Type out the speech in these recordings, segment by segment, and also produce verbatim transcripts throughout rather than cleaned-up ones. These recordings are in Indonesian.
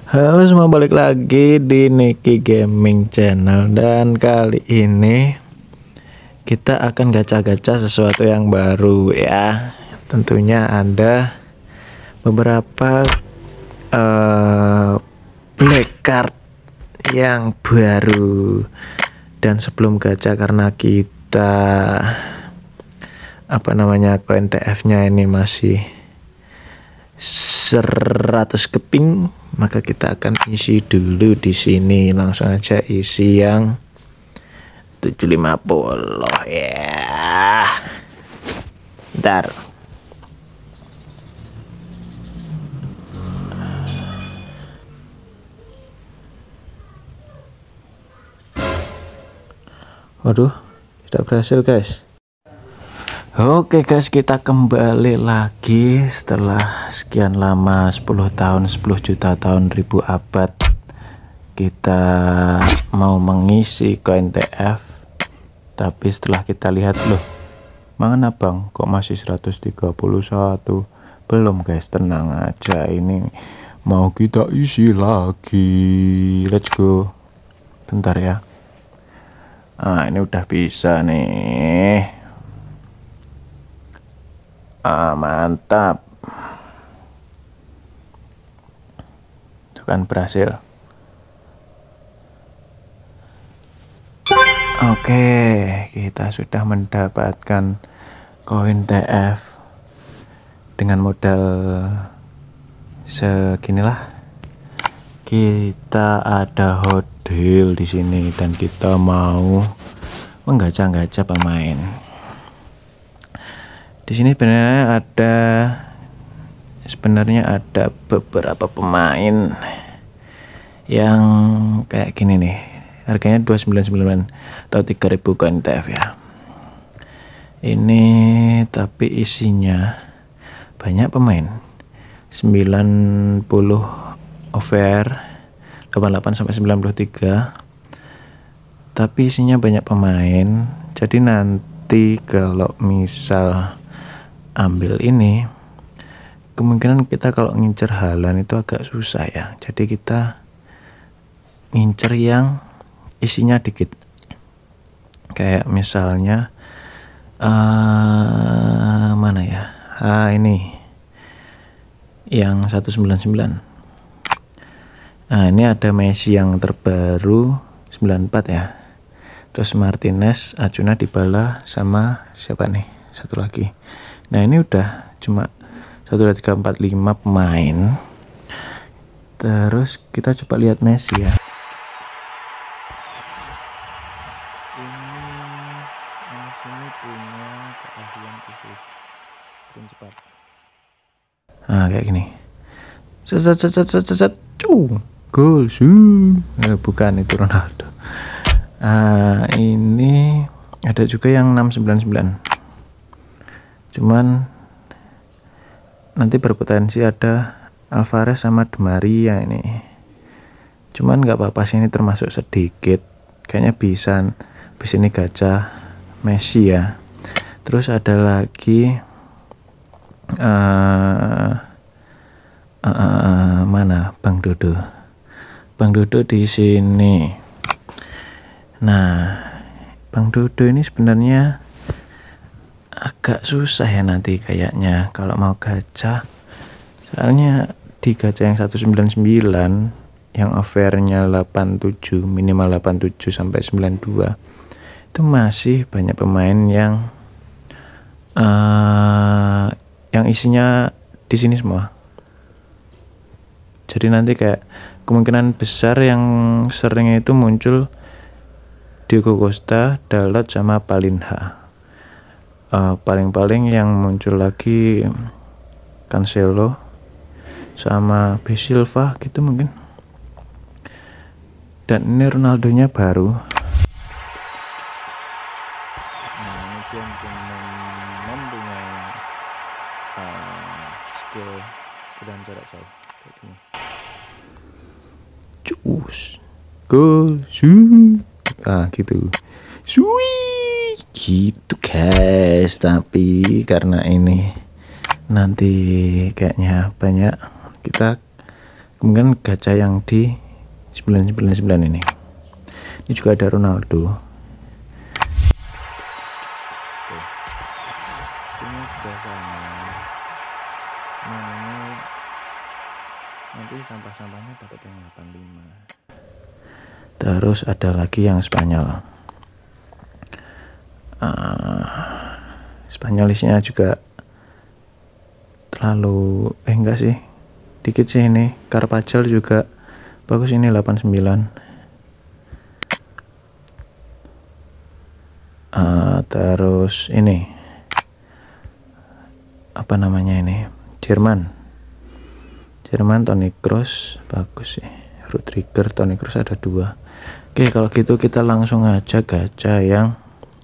Halo semua, balik lagi di Niki Gaming Channel. Dan kali ini kita akan gacha-gacha sesuatu yang baru ya. Tentunya ada beberapa uh, black card yang baru. Dan sebelum gacha, karena kita apa namanya koin T F nya ini masih seratus keping, maka kita akan isi dulu di sini. Langsung aja isi yang tujuh ratus lima puluh ya. Bentar. Waduh, tidak berhasil guys. Oke guys, kita kembali lagi setelah sekian lama, sepuluh tahun, sepuluh juta tahun, ribu abad. Kita mau mengisi koin T F, tapi setelah kita lihat, loh, mana bang, kok masih seratus tiga puluh satu? Belum guys, tenang aja, ini mau kita isi lagi. Let's go. Bentar ya. Nah, ini udah bisa nih. Ah, mantap. Itu kan berhasil. Oke, kita sudah mendapatkan koin T F dengan modal seginilah. Kita ada hodil di sini dan kita mau menggacha-gacha pemain. Di sini sebenarnya ada sebenarnya ada beberapa pemain yang kayak gini nih. Harganya dua ratus sembilan puluh sembilan atau tiga ribu koin T F ya. Ini tapi isinya banyak pemain. sembilan puluh over, delapan puluh delapan sampai sembilan puluh tiga. Tapi isinya banyak pemain. Jadi nanti kalau misal ambil ini, kemungkinan kita kalau ngincer halan itu agak susah ya. Jadi kita ngincer yang isinya dikit, kayak misalnya uh, mana ya, ah ini yang seratus sembilan puluh sembilan. Nah, ini ada Messi yang terbaru sembilan puluh empat ya. Terus Martinez, Acuna, Dybala, sama siapa nih satu lagi. Nah, ini udah cuma satu, dua, tiga, empat, lima pemain. Terus kita coba lihat Messi ya. Ini Messi ini punya keahlian khusus sprint cepat. Nah, kayak gini. Set set set set set set. Cuh, gol sih. Eh, bukan, itu Ronaldo. Ah, ini ada juga yang enam sembilan sembilan. Cuman nanti berpotensi ada Alvarez sama Di Maria ini. Cuman nggak apa-apa sih, ini termasuk sedikit. Kayaknya bisa. Bis ini gacha Messi ya. Terus ada lagi uh, uh, uh, mana Bang Dodo. Bang Dodo di sini. Nah, Bang Dodo ini sebenarnya agak susah ya nanti kayaknya kalau mau gacha. Soalnya di gacha yang seratus sembilan puluh sembilan yang overnya delapan puluh tujuh, minimal delapan puluh tujuh sampai sembilan puluh dua, itu masih banyak pemain yang uh, yang isinya di sini semua. Jadi nanti kayak kemungkinan besar yang seringnya itu muncul Diego Costa, Dalot, sama Palinha. Uh, paling-paling yang muncul lagi Cancelo sama B Silva gitu mungkin. Dan ini Ronaldonya baru. Nah, ini dia mempunyai uh, skill dan jarak jauh kayak gini. Cus, go, shoot. Ah gitu, sui gitu guys. Tapi karena ini nanti kayaknya banyak, kita Kemudian gacha yang di sembilan sembilan sembilan ini. Ini juga ada Ronaldo. Tuh. Skinnya juga sama. Nah, ini nanti sampah-sampahnya dapat yang delapan puluh lima. Terus ada lagi yang Spanyol. Uh, Spanyolisnya juga terlalu eh enggak sih, dikit sih ini. Carvajal juga bagus, ini delapan puluh sembilan. Uh, terus ini apa namanya ini, Jerman Jerman Toni Kroos bagus sih. Rudiger, Toni Kroos ada dua. Oke, kalau gitu kita langsung aja gacha yang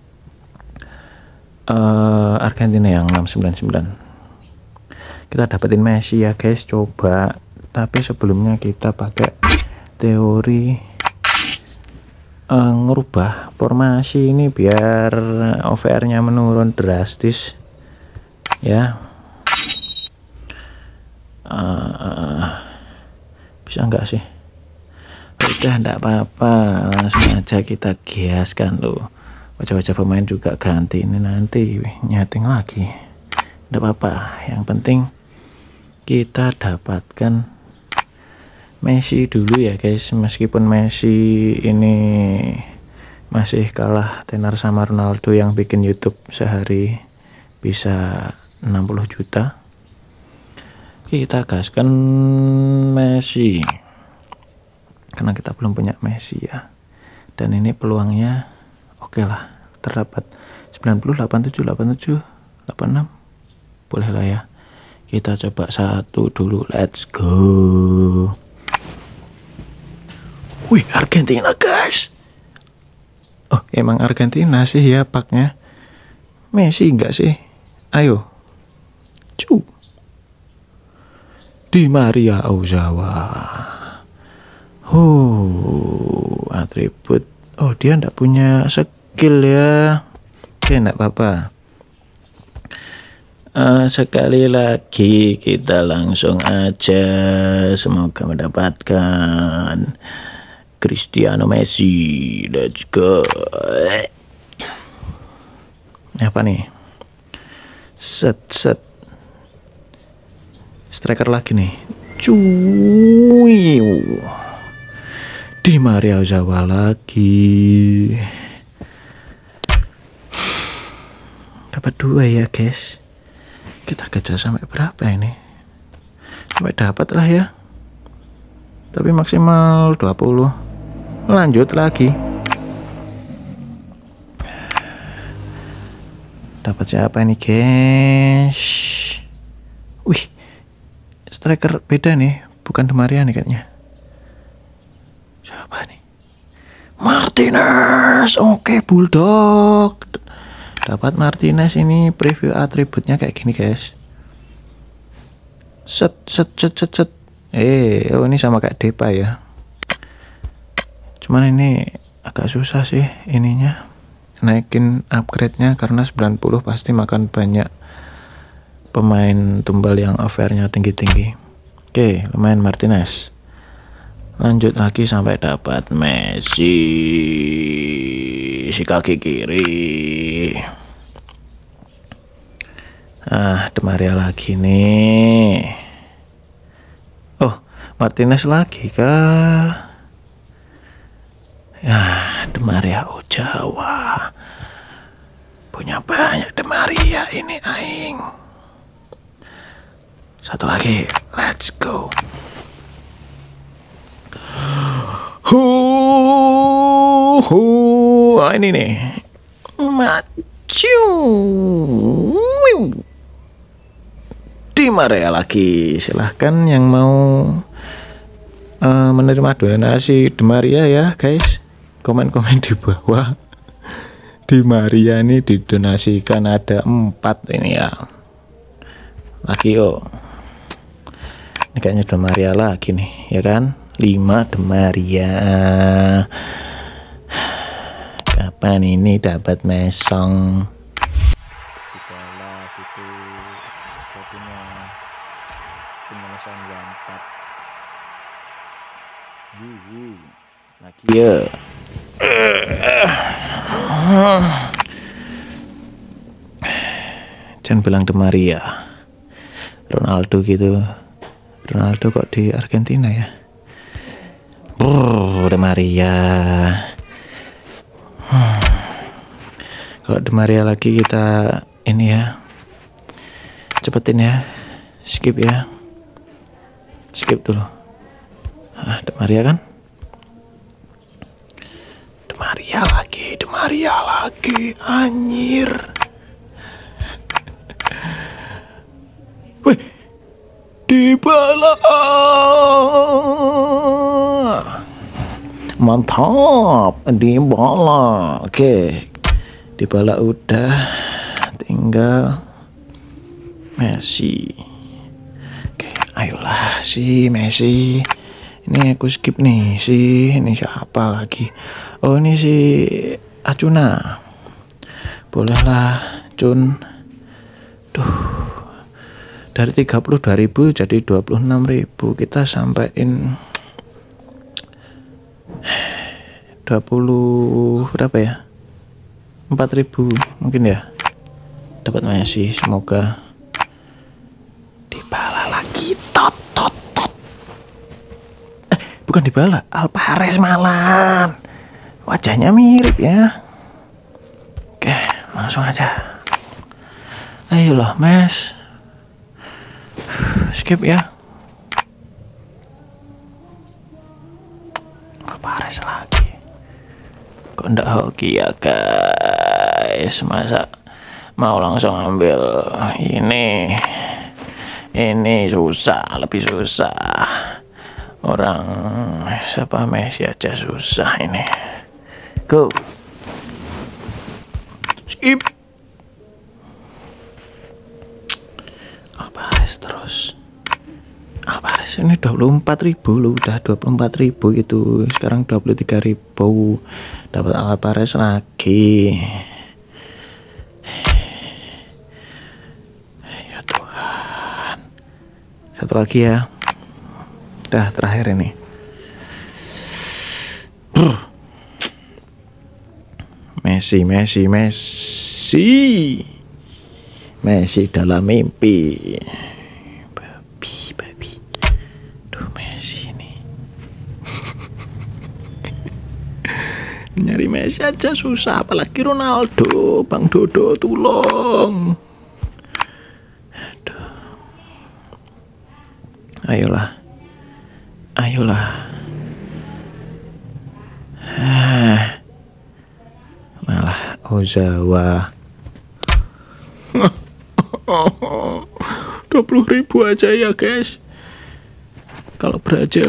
uh, Argentina yang enam sembilan sembilan. Kita dapetin Messi ya guys, coba. Tapi sebelumnya kita pakai teori uh, ngerubah formasi ini biar O V R nya menurun drastis ya. uh, uh, bisa enggak sih? Udah enggak apa-apa, langsung aja kita giaskan loh. Wajah-wajah pemain juga ganti, ini nanti nyeting lagi enggak apa-apa, yang penting kita dapatkan Messi dulu ya guys. Meskipun Messi ini masih kalah tenar sama Ronaldo yang bikin YouTube sehari bisa enam puluh juta, kita gaskan Messi karena kita belum punya Messi ya. Dan ini peluangnya oke okay lah, terdapat sembilan puluh, delapan puluh tujuh, delapan puluh tujuh, delapan puluh enam, boleh lah ya. Kita coba satu dulu, let's go. Wih, Argentina guys. Oh, emang Argentina sih ya paknya. Messi enggak sih? Ayo. Cu. Di Maria Ozawa. Oh, atribut. Oh, dia enggak punya skill ya. Oke, enggak apa-apa. Uh, sekali lagi kita langsung aja, semoga mendapatkan Cristiano Messi. Let's go. Apa nih? Set set striker lagi nih. Cuy. Di Maria Ozawa lagi. Dapat dua ya guys. Kita gacha sampai berapa ini? Sampai dapat lah ya. Tapi maksimal dua puluh. Lanjut lagi. Dapat siapa ini guys? Wih, striker beda nih, bukan Di Maria nih kayaknya. Siapa nih? Martinez. Oke, Bulldog. Dapat Martinez ini, preview atributnya kayak gini guys. Set set set set set. Eh, oh ini sama kayak Depa ya. Cuman ini agak susah sih ininya, naikin upgrade-nya karena sembilan puluh pasti makan banyak pemain tumbal yang overnya tinggi-tinggi. Oke, lumayan Martinez. Lanjut lagi sampai dapat Messi, si kaki kiri. Ah, Di Maria lagi nih. Oh, Martinez lagi kah? Ya, Di Maria Ozawa. Punya banyak Di Maria ini aing. Satu lagi, let's go. Huh, huh. Oh, ini nih. Macu. Di Maria lagi. Silahkan yang mau uh, menerima donasi Di Maria ya guys. Komen-komen di bawah. Di Maria ini didonasikan ada empat ini ya. Lagi yo. Ini kayaknya Di Maria lagi nih, ya kan? lima Di Maria. Kapan ini dapat mesong? Dibala gitu. Kopinya penyelesaian yang empat. Lagi ya. Jangan bilang De Maria, Ronaldo gitu. Ronaldo kok di Argentina ya? Brrr, De Maria. Hmm. Kalau De Maria lagi kita ini ya, cepetin ya, skip ya, skip dulu. Ah, De Maria kan? De Maria lagi, De Maria lagi, anjir. Wih, Dybala, mantap, Dybala. Oke, Dybala udah, tinggal Messi. Oke, ayolah si Messi. Ini aku skip nih, si ini siapa lagi? Oh, ini si Acuna. Bolehlah, Cun. Duh. Dari tiga puluh dua ribu jadi dua puluh enam ribu, kita sampein dua puluh berapa ya? empat ribu mungkin ya. Dapat Messi, semoga. Dybala lagi, tot tot tot. Eh, bukan Dybala, Alvarez malan. Wajahnya mirip ya. Oke, langsung aja. Ayolah, Mes. Skip ya. Alvarez lagi. Kok ndak hoki ya guys? Masa mau langsung ambil ini? Ini susah, lebih susah. Orang siapa Messi aja susah ini. Go. Skip. Alvarez terus. Alvarez ini dua puluh empat ribu loh, udah dua puluh empat ribu itu, sekarang dua puluh tiga ribu. Dapat Alvarez lagi. Ya Tuhan. Satu lagi ya. Udah terakhir ini. Brr. Messi, Messi, Messi. Messi dalam mimpi. Babi, babi. Duh, Messi ini. Nyari Messi aja susah, apalagi Ronaldo. Bang Dodo, tolong. Aduh. Ayolah. Ayolah. Ah. Malah Ozawa. dua puluh ribu aja ya guys. Kalau Brazil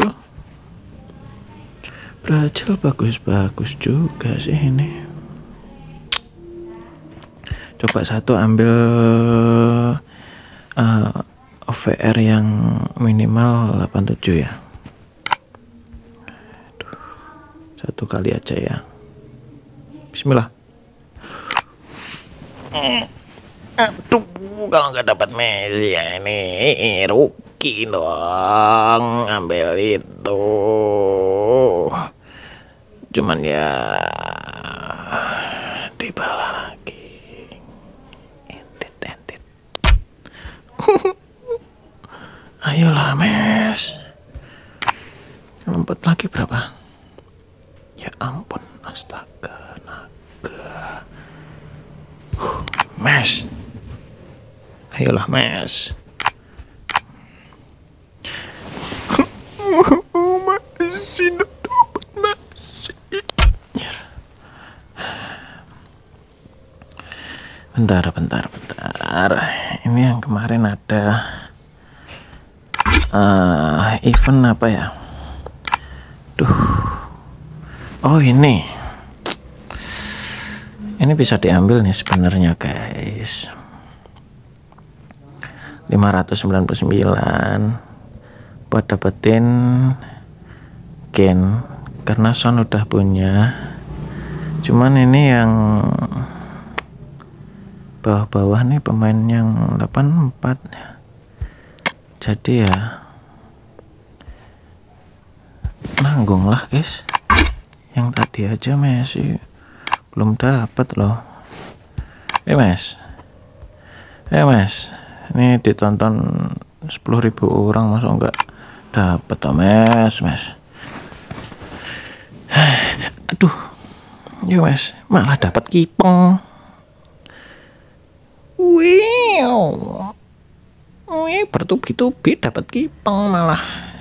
Brazil bagus-bagus juga sih ini. Coba satu ambil uh, O V R yang minimal delapan puluh tujuh ya. Aduh, satu kali aja ya. Bismillah. Aduh, kalau nggak dapat Messi ya ini rugi dong, ambil itu. Cuman ya Dybala lagi. Entit, entit. Ayolah Mes. Lompat lagi berapa? Ya ampun, astaga, naga. Huh, Mes. Ayolah Mes. Masih dapat Messi. Bentar, bentar, bentar. Ini yang kemarin ada uh, event apa ya? Duh. Oh ini. Ini bisa diambil nih sebenarnya guys. lima ratus sembilan puluh sembilan buat dapetin gen, karena Son udah punya. Cuman ini yang bawah-bawah nih pemain yang delapan puluh empat, jadi ya nah tanggung lah guys, yang tadi aja Messi belum dapat loh. Eh mas, eh mas, ini ditonton sepuluh ribu orang masa enggak dapat toh mas, mas. Aduh, yuk mas, malah dapat kipeng. Wow, wih bertubi-tubi dapat kipeng malah.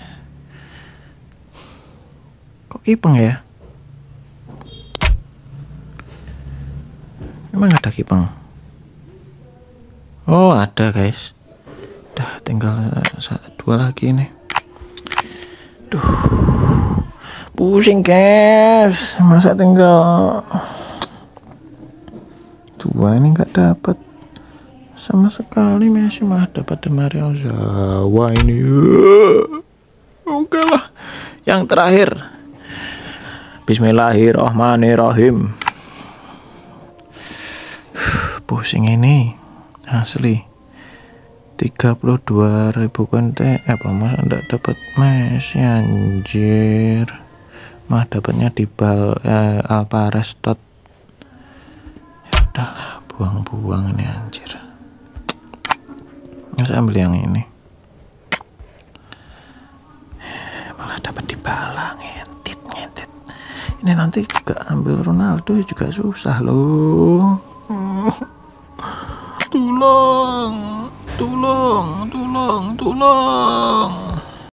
Kok kipeng ya? Emang ada kipeng? Oh ada guys. Udah tinggal dua lagi nih. Duh, pusing guys. Masa tinggal dua ini nggak dapat sama sekali. Messi malah dapat Mario Zawa ini. Oke lah, yang terakhir. Bismillahirrahmanirrahim. Pusing ini asli. Tiga puluh dua ribu konten apa masa enggak dapat Messi anjir. Mah dapatnya di bal eh, Alvarez tot. Ya udahlah, buang-buang ini anjir. Saya ambil yang ini. Malah dapat di bala, ngentit ngentit. Ini nanti juga ambil Ronaldo juga susah loh. Tolong, tolong, tolong, tolong.